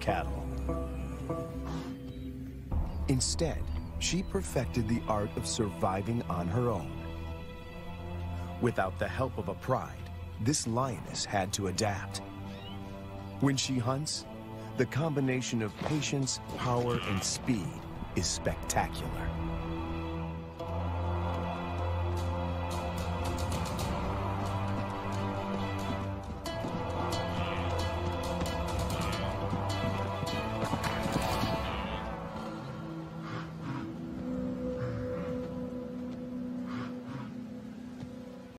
cattle. Instead, she perfected the art of surviving on her own. Without the help of a pride, this lioness had to adapt. When she hunts, the combination of patience, power, and speed is spectacular.